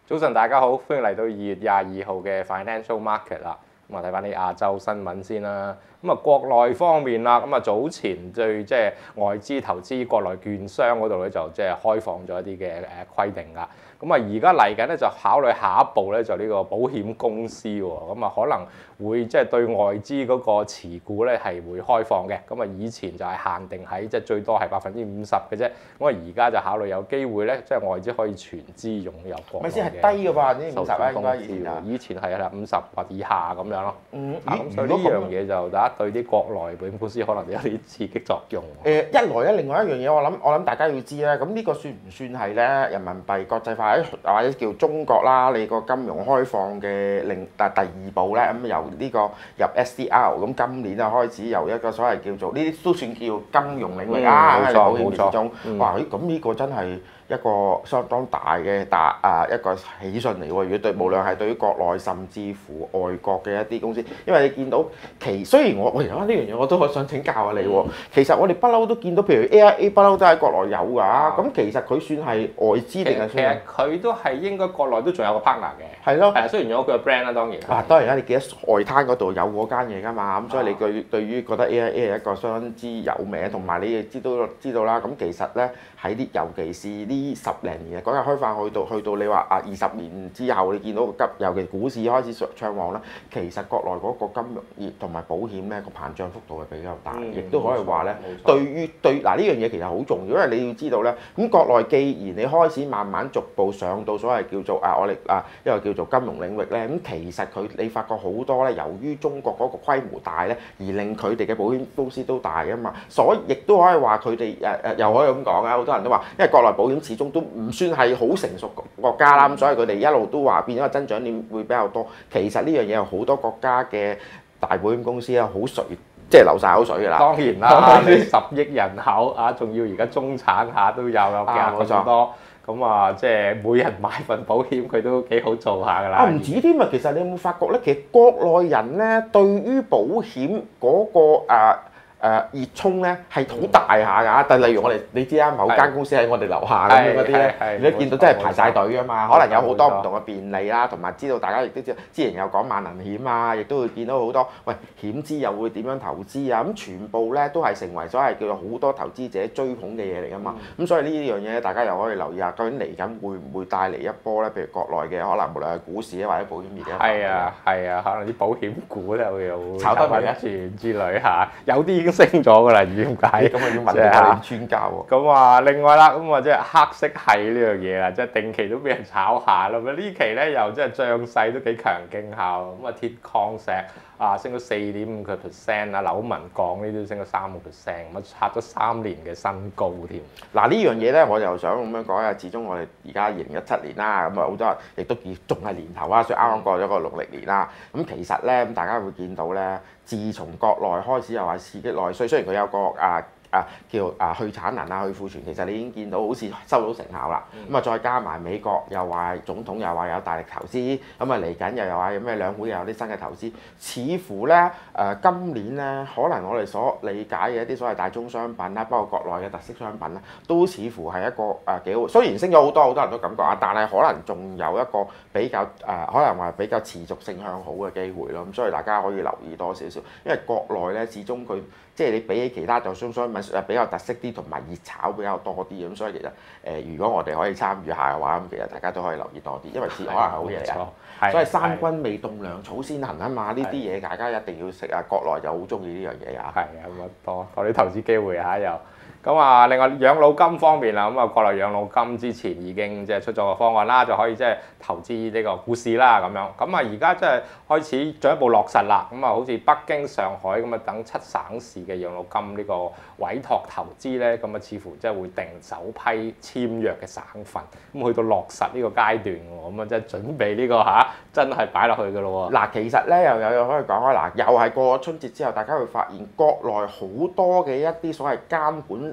早晨，大家好，歡迎嚟到2月22號嘅 Financial Market 啦。咁啊，睇翻啲亞洲新聞先啦。咁啊，國內方面啦，咁啊早前對即係外資投資國內券商嗰度咧，就即係開放咗一啲嘅規定啦。咁啊，而家嚟緊咧就考慮下一步咧，就呢個保險公司喎。咁啊，可能會即係對外資嗰個持股咧係會開放嘅。咁啊，以前就係限定喺即係最多係50%嘅啫。咁啊，而家就考慮有機會咧，即係外資可以全資擁有國內嘅。 咪先係低嘅喎，呢50啊，應該以前係啦50或以下咁樣咯。咁所以呢如果樣嘢就大家對啲國內保險公司可能有啲刺激作用。 一來咧，另外一樣嘢我諗大家要知咧，咁呢個算唔算係咧人民幣國際化或者叫中國啦？你個金融開放嘅第二步咧，咁由呢個入 SDR，咁今年啊開始由一個所謂叫做呢啲都算叫金融領域啊，喺保險之中，哇！咁呢個真係一個相當大嘅一個喜訊嚟喎。如果對無論係對於國內甚至乎外國嘅一啲公司，因為你見到雖然我而家呢樣嘢我都好想請教下你喎。其實我哋不嬲都見到，譬如 AIA 不嬲都喺國內有㗎。咁其實佢算係外資定係？ 其實佢都係應該國內都仲有個 partner 嘅。 係咯。 係啊，雖然有佢嘅 brand 啦，當然。 當然啦，你記得外灘嗰度有嗰間嘢㗎嘛。咁所以你對於覺得 AIA 係一個相當之有名，同埋你亦知道啦。咁其實咧喺啲尤其是呢10零年嘅改革開放去到你話20年之後，你見到尤其股市開始暢旺啦，其實國內嗰個金融業同埋保險咧個膨脹幅度係比較大，亦都可以話咧對呢樣嘢其實好重要，因為你要知道咧，咁國內既然你開始慢慢逐步上到所謂叫做我哋一個叫做金融領域咧，咁其實你發覺好多咧，由於中國嗰個規模大咧，而令佢哋嘅保險公司都大啊嘛，所以亦都可以話佢哋又可以咁講啊，好多人都話，因為國內保險始終都唔算係好成熟國家啦，咁所以佢哋一路都話變咗個增長點會比較多。其實呢樣嘢有好多國家嘅大保險公司啊，好水，即係流晒口水㗎啦。 當然啦，你10億人口啊，仲要而家中產下都有咁多，咁啊即係每人買份保險，佢都幾好做下㗎啦。 唔止添啊，其實你有冇發覺咧？其實國內人咧對於保險嗰個熱衷咧係好大下㗎，但係例如你知啦，某間公司喺我哋樓下咁樣嗰啲咧，你見到真係排晒隊㗎嘛，可能有好多唔同嘅便利啦，同埋知道大家亦都知道，之前有講萬能險啊，亦都會見到好多險資又會點樣投資啊，咁全部咧都係成為所謂叫做好多投資者追捧嘅嘢嚟㗎嘛，咁所以呢樣嘢大家又可以留意下，究竟嚟緊會唔會帶嚟一波咧？譬如國內嘅可能無論係股市啊或者保險業嘅， 係啊，可能啲保險股咧會有炒得一轉之類嚇，有啲已經升咗㗎啦，唔知點解。 咁啊要問你哋專家喎。 咁啊，另外啦，咁啊即係黑色系呢樣嘢啦，即係定期都俾人炒下啦。咁呢期咧又即係漲勢都幾強勁下喎。咁啊鐵礦石升咗4.5%啊，紐紋鋼呢啲都升咗3%，咁啊刷咗3年嘅新高添。 嗱呢樣嘢咧，我又想咁樣講啊。始終我哋而家2017年啦，咁啊好多人亦都仲係年頭啊，所以啱啱過咗個農曆年啦。咁其實咧，咁大家會見到咧，自從國內開始又話刺激內需，雖然佢有個叫去產能啊、去庫存，其實你已經見到好似收到成效啦。咁啊再加埋美國又話總統又話有大力投資，咁啊嚟緊又話有咩兩會又有啲新嘅投資，似乎咧今年咧可能我哋所理解嘅一啲所謂大宗商品啦，包括國內嘅特色商品啦，都似乎係一個幾好。雖然升咗好多人都感覺啊，但係可能仲有一個比較可能話比較持續性向好嘅機會咯。咁所以大家可以留意多少少，因為國內咧始終佢即係你比起其他大宗商品比較特色啲，同埋熱炒比較多啲，咁所以其實如果我哋可以參與下嘅話，咁其實大家都可以留意多啲，因為可能係好嘢啊。所以三軍未動糧草先行啊嘛，呢啲嘢大家一定要識啊。國內就好中意呢樣嘢啊。 係啊，咁啊多啲投資機會嚇又。咁啊，另外養老金方面啦，咁啊國內養老金之前已經即係出咗個方案啦，就可以即係投資呢個股市啦咁樣。咁啊而家即係開始進一步落實啦。咁啊好似北京、上海咁啊等7省市嘅養老金呢個委託投資咧，咁啊似乎即係會定首批簽約嘅省份。咁去到落實呢個階段喎，咁啊即係準備呢個真係擺落去㗎咯喎。 嗱，其實咧又可以講開嗱，又係過咗春節之後，大家會發現國內好多嘅一啲所謂監管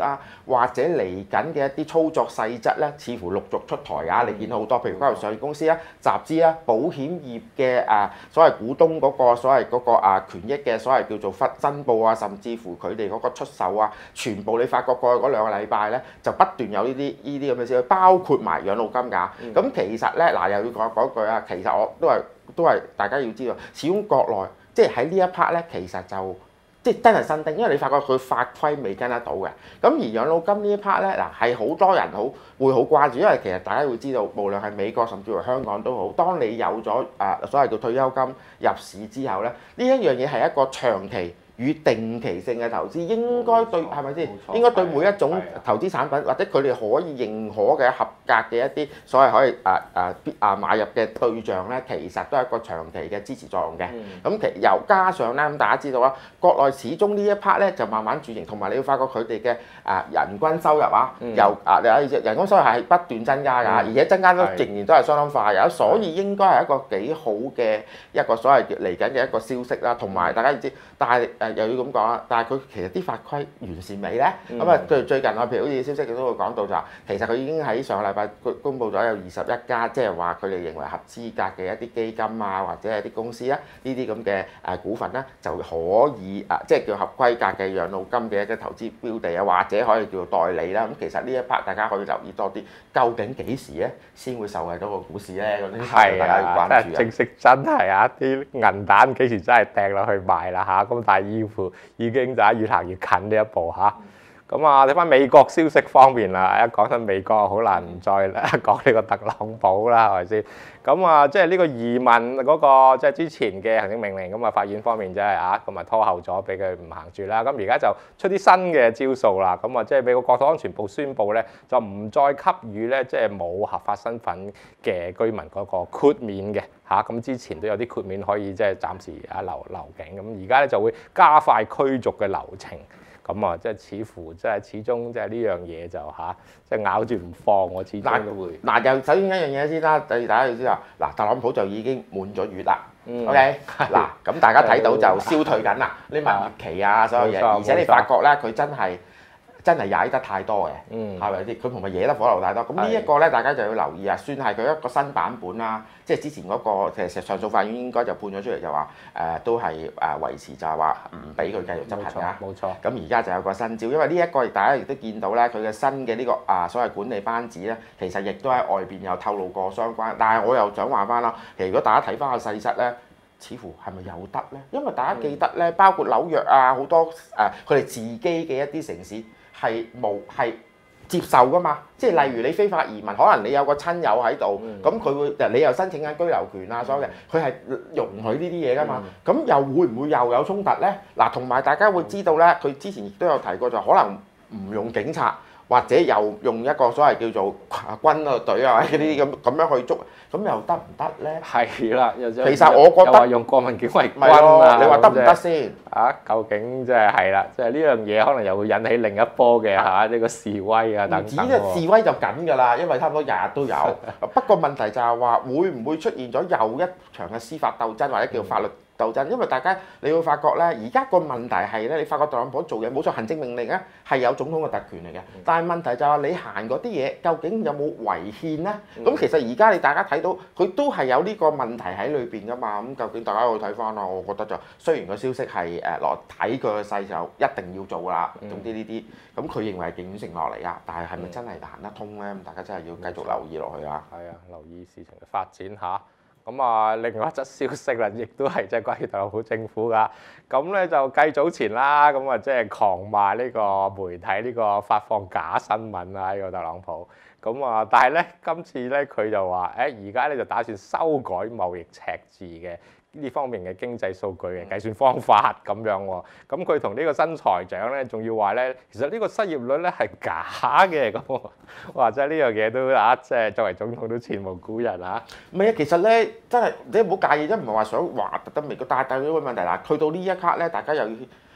啊，或者嚟緊嘅一啲操作細則咧，似乎陸續出台啊。你見到好多，譬如交易上市公司啊、集資啊、保險業嘅所謂股東嗰個所謂嗰個權益嘅所謂叫做申報啊，甚至乎佢哋嗰個出售啊，全部你發覺過去嗰2個禮拜咧，就不斷有呢啲咁嘅消息，包括埋養老金㗎。咁其實咧嗱，又要講句啊，其實我都係大家要知道，始終國內即係喺呢一 part 咧，其實就即係真係新丁，因為你發覺佢法規未跟得到嘅。咁而養老金呢一 part 咧，嗱係好多人會好關注，因為其實大家會知道，無論係美國甚至乎香港都好，當你有咗所謂叫退休金入市之後咧，呢一樣嘢係一個長期與定期性嘅投資，應該對係咪先？應該對每一種投資產品或者佢哋可以認可嘅合格嘅一啲所謂可以買入嘅對象咧，其實都係一個長期嘅支持作用嘅。咁又加上咧，咁大家知道啦，國內始終呢一 part 咧就慢慢轉型，同埋你會發覺佢哋嘅人均收入由人均收入係不斷增加㗎，而且增加都仍然都係相當快嘅，所以應該係一個幾好嘅一個所謂嚟緊嘅一個消息啦。同埋大家要知，但係又要咁講啦，但係佢其實啲法規完善未咧？咁啊最近譬如好似消息佢都會講到就話，其實佢已經喺上個禮拜公佈咗有21家，即係話佢哋認為合資格嘅一啲基金啊，或者係啲公司啊，呢啲咁嘅股份咧，就可以即係叫合規格嘅養老金嘅一啲投資標的啊，或者可以叫做代理啦。咁其實呢一 part 大家可以留意多啲，究竟幾時咧先會受惠到個股市咧？嗰啲大家要關注啊！ 正式真係啲銀彈幾時真係掟落去賣啦嚇！咁但係依乎已經就係越行越近呢一步嚇。咁睇翻美國消息方面啦，一講緊美國好難唔再講呢個特朗普啦，係咪先？咁即係呢個移民嗰個即係之前嘅行政命令，咁法院方面真係咁拖後咗，俾佢唔行住啦。咁而家就出啲新嘅招數啦。咁即係美國國土安全部宣布咧，就唔再給予咧即係冇合法身份嘅居民嗰個豁免嘅嚇。咁之前都有啲豁免可以即係暫時留境，咁而家咧就會加快驅逐嘅流程。咁即係似乎即係始終即係呢樣嘢就即係咬住唔放，我始終都會。 又首先一樣嘢先啦，大家要知道嗱，特朗普就已經滿咗月啦。OK， 嗱咁大家睇到就消退緊啦，呢蜜月期啊，所有嘢，而且你發覺咧，佢真係踩得太多嘅，係咪先？佢同埋惹得火流太多。咁呢一個咧，大家就要留意啊，算係佢一個新版本啦。即係之前嗰個其實上訴法院應該就判咗出嚟，就話都係維持就係話唔俾佢繼續執行㗎。冇錯。咁而家就有個新招，因為呢一個大家亦都見到咧，佢嘅新嘅呢個所謂管理班子咧，其實亦都喺外邊有透露過相關。但係我又想話翻啦，其實如果大家睇翻個細則咧，似乎係咪有得咧？因為大家記得咧，包括紐約啊，好多佢哋自己嘅一啲城市。係接受㗎嘛？即係例如你非法移民，可能你有個親友喺度，咁佢會你又申請緊居留權啊，所有嘅佢係容許呢啲嘢㗎嘛。咁又會唔會又有衝突咧？嗱，同埋大家會知道咧，佢之前亦都有提過，就可能唔用警察，或者又用一個所謂叫做軍隊啊，或者呢啲咁樣去捉，咁又得唔得咧？ 係啦， 其實我覺得用國民警衛軍啊， 你話得唔得先？ 究竟即係啦，即係呢樣嘢可能又會引起另一波嘅呢個示威啊等等。唔止示威就緊㗎啦，因為差唔多日日都有。不過問題就係話，會唔會出現咗又一場嘅司法鬥爭，或者叫法律鬥爭？因為大家你會發覺咧，而家個問題係咧，你發覺特朗普做嘢冇錯，行政命令咧係有總統嘅特權嚟嘅。但係問題就係你行嗰啲嘢，究竟有冇違憲咧？咁其實而家大家睇到佢都係有呢個問題喺裏邊㗎嘛。咁究竟大家去睇翻啦，我覺得就雖然個消息係落睇佢嘅勢就一定要做啦。總之呢啲咁佢認為係競選承諾嚟㗎，但係係咪真係行得通咧？咁大家真係要繼續留意落去啦。 係啊，留意事情嘅發展嚇。咁另外一則消息啦，亦都係即係關於特朗普政府㗎。咁咧就繼早前啦，咁即係狂罵呢個媒體呢個發放假新聞啊，呢個特朗普。咁但係咧今次咧佢就話，而家咧就打算修改貿易赤字嘅呢方面嘅經濟數據嘅計算方法咁樣喎。咁佢同呢個新財長咧，仲要話咧，其實呢個失業率咧係假嘅咁。哇！真係呢樣嘢都即係作為總統都前無古人啊。 唔係啊，其實咧真係你唔好介意，即唔係話想話特登美國，但係有個問題啦，去到呢一刻咧，大家又要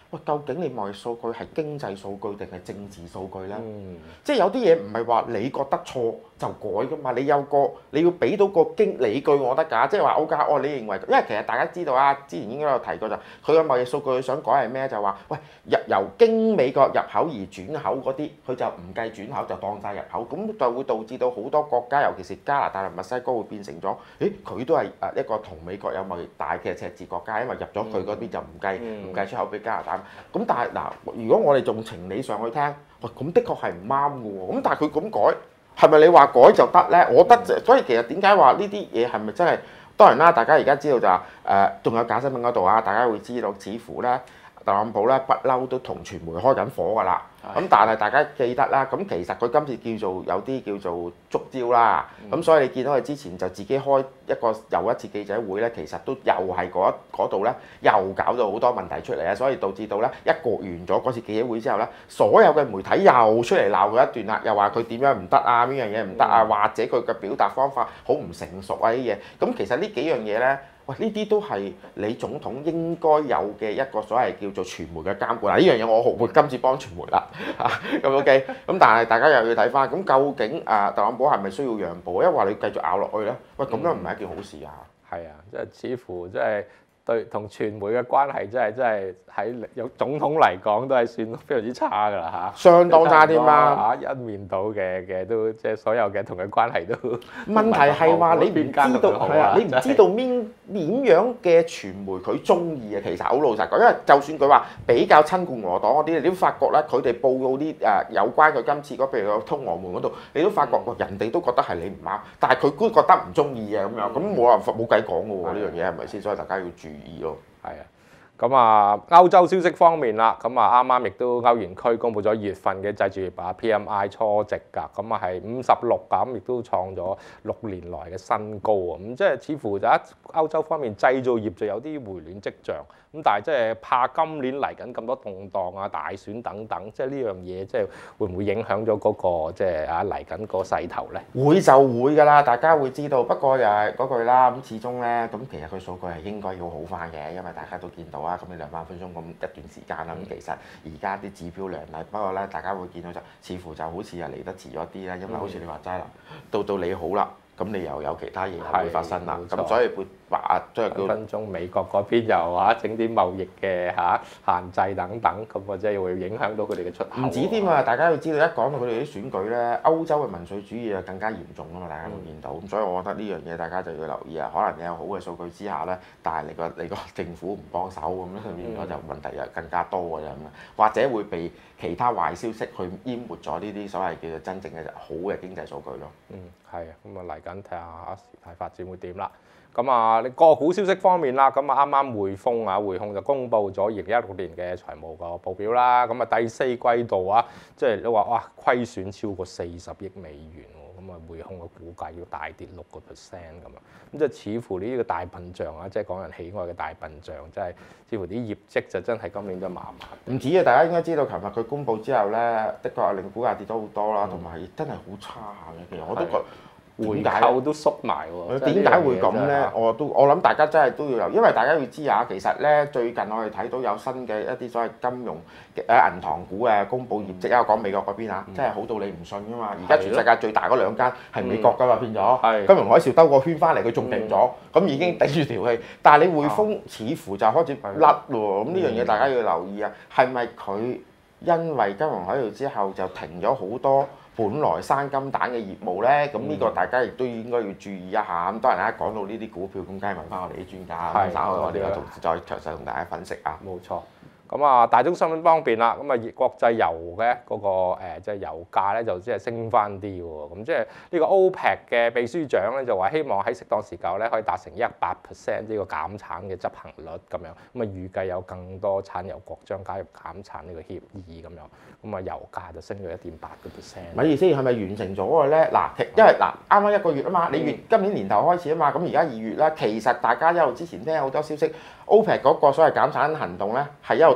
喂，究竟你貿易數據係經濟數據定係政治數據咧？ 嗯即係有啲嘢唔係話你覺得錯就改噶嘛，你要俾到個理據我得㗎，即係話 OK，你認為，因為其實大家知道啊，之前應該有提過就佢嘅貿易數據佢想改係咩？就話喂由經美國入口而轉口嗰啲，佢就唔計轉口就當晒入口，咁就會導致到好多國家，尤其是加拿大同墨西哥會變成咗，佢都係一個同美國有貿易大嘅赤字國家，因為入咗佢嗰邊就唔計出口俾加拿大。咁但係嗱，如果我哋用情理上去聽，喂咁的確係唔啱嘅喎。咁但係佢咁改，係咪你話改就得咧？我覺得所以其實點解話呢啲嘢係咪真係？當然啦，大家而家知道就話仲有假新聞嗰度啊，大家會知道似乎咧特朗普咧不嬲都同傳媒開緊火㗎啦。咁但係大家記得啦，咁其實佢今次叫做有啲叫做觸礁啦。咁所以你見到佢之前就自己開又一次記者會咧，其實都又係嗰度咧又搞到好多問題出嚟啊，所以導致到咧一局完咗嗰次記者會之後咧，所有嘅媒體又出嚟鬧佢一段啦，又話佢點樣唔得啊，邊樣嘢唔得啊，或者佢嘅表達方法好唔成熟啊啲嘢。咁其實呢幾樣嘢咧。喂，呢啲都係你總統應該有嘅一個所謂叫做傳媒嘅監管啦。呢樣嘢我會今次幫傳媒啦，咁 OK。咁但係大家又要睇翻，咁究竟特朗普係咪需要讓步？因為話你繼續咬落去咧，喂，咁樣唔係一件好事啊。 係啊，即係似乎即係對同傳媒嘅關係，真係喺有總統嚟講都係算非常之差㗎啦嚇。 相當差添啦嚇，一面倒嘅都即係所有嘅同佢關係都。 問題係話你唔知道係啊，你唔知道點樣嘅傳媒佢中意啊。其實好老實講，因為就算佢話比較親共和黨嗰啲，你都發覺咧，佢哋報告啲有關佢今次譬如通俄門嗰度，你都發覺人哋都覺得係你唔啱，但係佢都覺得唔中意啊咁樣，咁冇辦法冇計講㗎喎，呢樣嘢係咪先？所以大家要注意咯。 係啊。咁啊，歐洲消息方面啦，咁啊啱啱亦都歐元區公布咗2月份嘅製造業啊 PMI 初值㗎，咁啊係56㗎，咁亦都創咗6年來嘅新高啊！咁即係似乎就喺歐洲方面製造業就有啲回暖跡象，咁但係即係怕今年嚟緊咁多動盪啊、大選等等，即係呢樣嘢即係會唔會影響咗嗰個即係嚟緊個勢頭咧？ 會就會㗎啦，大家會知道。不過又係嗰句啦，咁始終咧，咁其實佢數據係應該要好翻嘅，因為大家都見到。咁你2萬分鐘咁一段時間啦，咁其實而家啲指標亮麗，不過咧大家會見到就似乎就好似又嚟得遲咗啲啦，因為好似你話齋啦，到你好啦，咁你又有其他嘢會發生啦，咁所以會話即係叫分鐘美國嗰邊又整啲貿易嘅限制等等，咁或者會影響到佢哋嘅出口。 唔止添啊！大家要知道，一講到佢哋啲選舉咧，歐洲嘅民粹主義就更加嚴重啊嘛！大家會見到，咁所以我覺得呢樣嘢大家就要留意啊。可能你有好嘅數據之下咧，但係你個政府唔幫手咁樣，變咗就問題又更加多嘅咁啊，或者會被其他壞消息去淹沒咗呢啲所謂叫做真正嘅好嘅經濟數據咯。 係啊，咁啊嚟緊睇下事態發展會點啦。咁啊，你個股消息方面啦，咁啊啱啱匯控就公布咗2016年嘅財務個報表啦。咁啊第4季度即係你話哇虧損超過40億美元喎，咁啊匯控嘅股價要大跌6%咁啊。咁即係似乎呢個大笨象即係港人喜愛嘅大笨象，即係似乎啲業績就真係今年都麻麻。 唔止啊！大家應該知道，琴日佢公布之後咧，的確係令股價跌咗好多啦，同埋真係好差下嘅。其實我都覺得。 回購都縮埋喎， 點解會咁咧？我諗大家真係都要留，因為大家要知下，其實咧最近我哋睇到有新嘅一啲所謂金融銀行股公佈業績啊，講美國嗰邊真係好到你唔信噶嘛！而家全世界最大嗰2間係美國噶嘛，變咗金融海嘯兜個圈翻嚟，佢仲勁咗，咁已經頂住條氣。但係你匯豐似乎就開始甩喎，咁呢樣嘢大家要留意啊！係咪佢因為金融海嘯之後就停咗好多？本來生金蛋嘅業務咧，咁呢個大家亦都應該要注意一下。咁當然啦，講到呢啲股票，咁梗係問翻我哋啲專家，稍後我哋有同事再詳細同大家分析啊。 冇錯。咁啊，大宗商品方面啦，咁啊國際油嘅嗰個即係油價咧就即係升翻啲喎。咁即係呢個 OPEC 嘅秘書長咧就話希望喺適當時候咧可以達成100%呢個減產嘅執行率咁樣。咁啊預計有更多產油國將加入減產呢個協議咁樣。咁啊油價就升咗1.8%。 咪意思係咪完成咗嘅咧？嗱，因為啱啱1個月啊嘛，你今年年頭開始啊嘛，咁而家2月啦，其實大家一路之前聽好多消息，OPEC 嗰個所謂減產行動咧係一路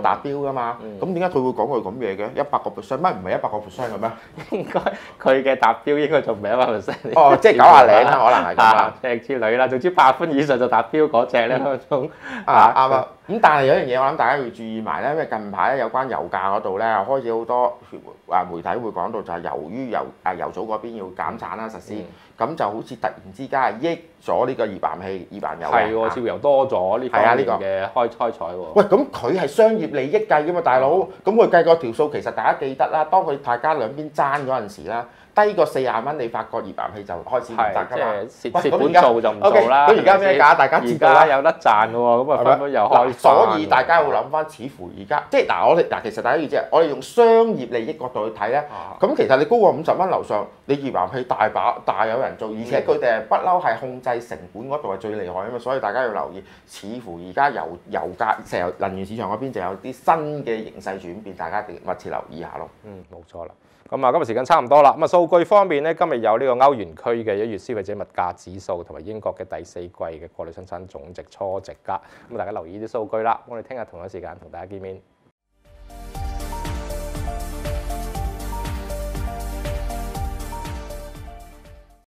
達標㗎嘛。咁點解佢會講佢咁嘢嘅？100%乜唔係100%嘅咩？ 應該佢嘅達標應該仲唔係100%。 哦，即係90零啦，可能係咁啦。 隻之類啦，總之8分以上就達標嗰隻咧嗰種。 啱啊。咁但係有一樣嘢，我諗大家要注意埋咧，因為近排咧有關油價嗰度咧，開始好多媒體會講到就係由於油組嗰邊要減產啦實施，咁就好似突然之間益咗呢個頁岩油。 係喎，似乎又多咗呢方面嘅開採喎。 喂，咁佢係商業利益計㗎嘛，大佬，咁佢計個條數，其實大家記得啦，當大家兩邊爭嗰陣時啦。低過40蚊，你發覺頁岩氣就開始唔得㗎嘛。 蝕本做就唔做啦。 咁而家咩價？大家知道啦。 而家有得賺喎，咁啊分分又開。 所以大家會諗翻，似乎而家即係嗱，其實大家要知，我哋用商業利益角度去睇咧，咁其實你高過50蚊樓上，你頁岩氣大有人做，而且佢哋係不嬲係控制成本嗰度係最厲害啊嘛，所以大家要留意，似乎而家油價石油能源市場嗰邊就有啲新嘅形勢轉變，大家一定密切留意下咯。 冇錯啦。咁啊，今日時間差唔多啦。咁啊，數據方面咧，今日有呢個歐元區嘅1月消費者物價指數同埋英國嘅第4季嘅國內生產總值初值㗎。咁大家留意啲數據啦。我哋聽日同一時間同大家見面。